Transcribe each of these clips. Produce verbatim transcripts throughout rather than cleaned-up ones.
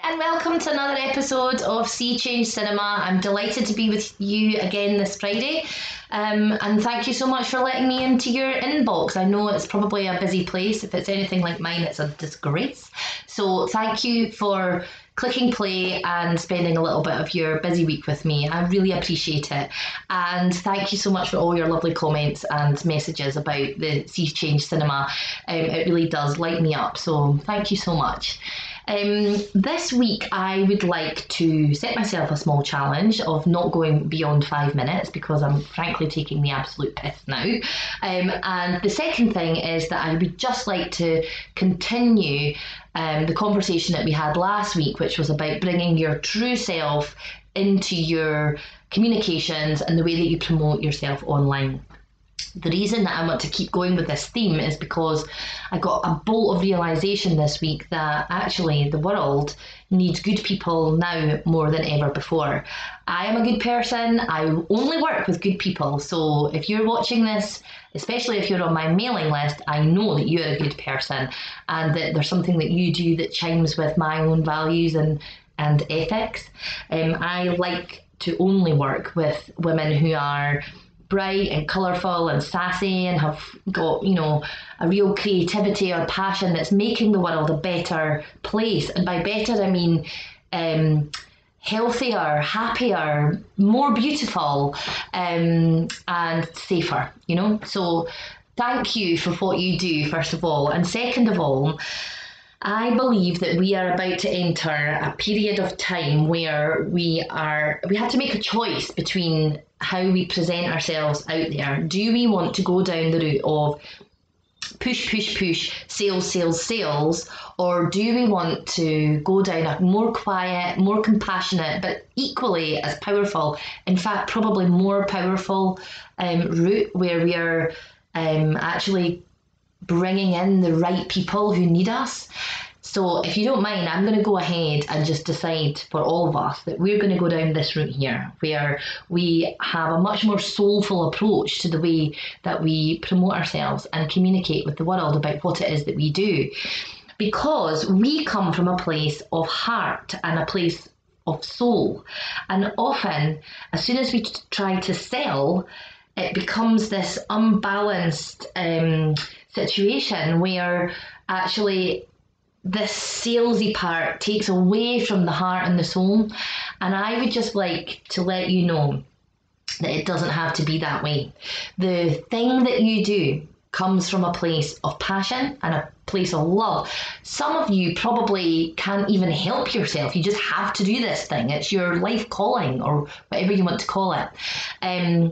And welcome to another episode of Sea Change Cinema. I'm delighted to be with you again this Friday. Um, and thank you so much for letting me into your inbox. I know it's probably a busy place. If it's anything like mine, it's a disgrace. So thank you for clicking play and spending a little bit of your busy week with me. I really appreciate it. And thank you so much for all your lovely comments and messages about the Sea Change Cinema. Um, it really does light me up. So thank you so much. Um, this week I would like to set myself a small challenge of not going beyond five minutes because I'm frankly taking the absolute piss now. Um, and the second thing is that I would just like to continue um, the conversation that we had last week, which was about bringing your true self into your communications and the way that you promote yourself online. The reason that I want to keep going with this theme is because I got a bolt of realisation this week that actually the world needs good people now more than ever before. I am a good person. I only work with good people. So if you're watching this, especially if you're on my mailing list, I know that you're a good person and that there's something that you do that chimes with my own values and, and ethics. Um, I like to only work with women who are bright and colourful and sassy and have got, you know, a real creativity or passion that's making the world a better place. And by better, I mean um, healthier, happier, more beautiful, um, and safer, you know. So thank you for what you do, first of all. And second of all, I believe that we are about to enter a period of time where we are, we have to make a choice between how we present ourselves out there. Do we want to go down the route of push, push, push, sales, sales, sales, or do we want to go down a more quiet, more compassionate, but equally as powerful, in fact, probably more powerful um, route where we are um, actually bringing in the right people who need us? So if you don't mind, I'm going to go ahead and just decide for all of us that we're going to go down this route here, where we have a much more soulful approach to the way that we promote ourselves and communicate with the world about what it is that we do. Because we come from a place of heart and a place of soul. And often, as soon as we try to sell, it becomes this unbalanced um, situation where actually this salesy part takes away from the heart and the soul. And I would just like to let you know that it doesn't have to be that way. The thing that you do comes from a place of passion and a place of love. Some of you probably can't even help yourself. You just have to do this thing. It's your life calling, or whatever you want to call it. Um,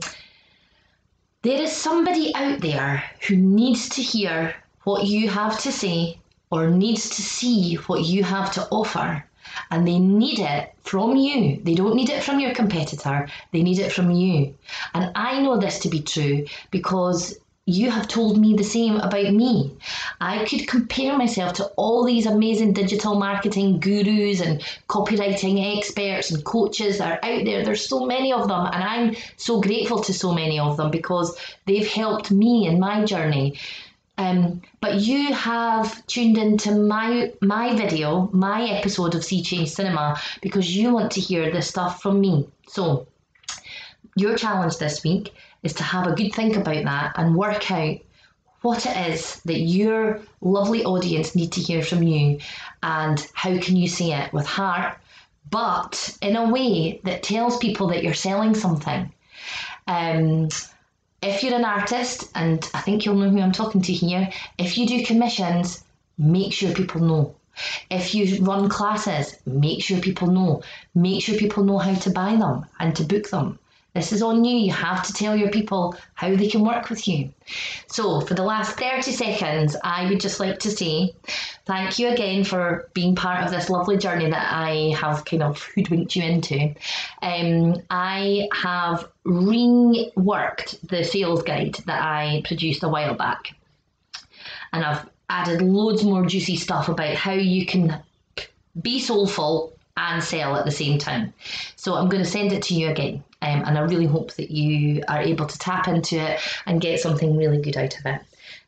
there is somebody out there who needs to hear what you have to say or needs to see what you have to offer, and they need it from you. They don't need it from your competitor, they need it from you. And I know this to be true because you have told me the same about me. I could compare myself to all these amazing digital marketing gurus and copywriting experts and coaches that are out there. There's so many of them, and I'm so grateful to so many of them because they've helped me in my journey. Um, but you have tuned into my my video, my episode of Sea Change Cinema, because you want to hear this stuff from me. So your challenge this week is to have a good think about that and work out what it is that your lovely audience need to hear from you, and how can you say it with heart, but in a way that tells people that you're selling something. Um, If you're an artist, and I think you'll know who I'm talking to here, if you do commissions, make sure people know. If you run classes, make sure people know. Make sure people know how to buy them and to book them. This is on you. You have to tell your people how they can work with you. So for the last thirty seconds, I would just like to say thank you again for being part of this lovely journey that I have kind of hoodwinked you into. Um, I have reworked the sales guide that I produced a while back. And I've added loads more juicy stuff about how you can be soulful and sell at the same time. So I'm going to send it to you again. Um, and I really hope that you are able to tap into it and get something really good out of it.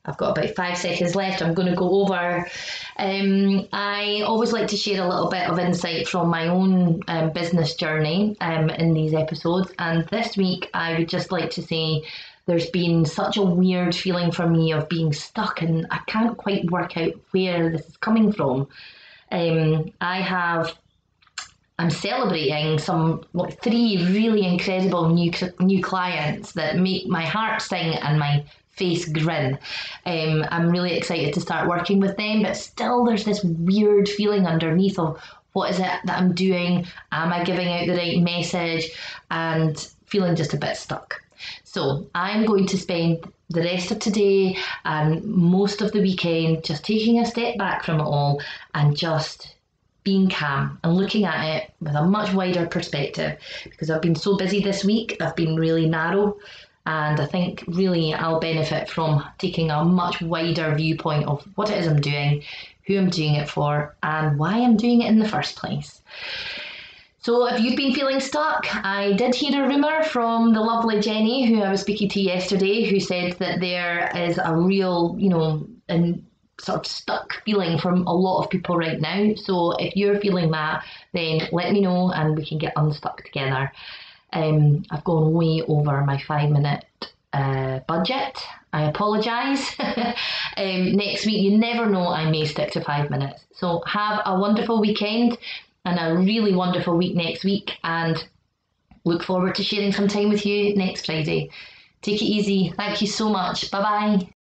I've got about five seconds left. I'm going to go over. Um, I always like to share a little bit of insight from my own um, business journey um, in these episodes. And this week, I would just like to say there's been such a weird feeling for me of being stuck, and I can't quite work out where this is coming from. Um, I have I'm celebrating some like three really incredible new new clients that make my heart sing and my face grin. Um, I'm really excited to start working with them, but still there's this weird feeling underneath of what is it that I'm doing? Am I giving out the right message? And feeling just a bit stuck. So I'm going to spend the rest of today and most of the weekend just taking a step back from it all and just being calm and looking at it with a much wider perspective, because I've been so busy this week. I've been really narrow, and I think really I'll benefit from taking a much wider viewpoint of what it is I'm doing, who I'm doing it for, and why I'm doing it in the first place. So if you've been feeling stuck, I did hear a rumour from the lovely Jenny, who I was speaking to yesterday, who said that there is a real, you know, and sort of stuck feeling from a lot of people right now. So if you're feeling that, then let me know and we can get unstuck together. Um, I've gone way over my five minute uh, budget. I apologise. um, next week, you never know, I may stick to five minutes. So have a wonderful weekend and a really wonderful week next week, and look forward to sharing some time with you next Friday. Take it easy. Thank you so much. Bye bye.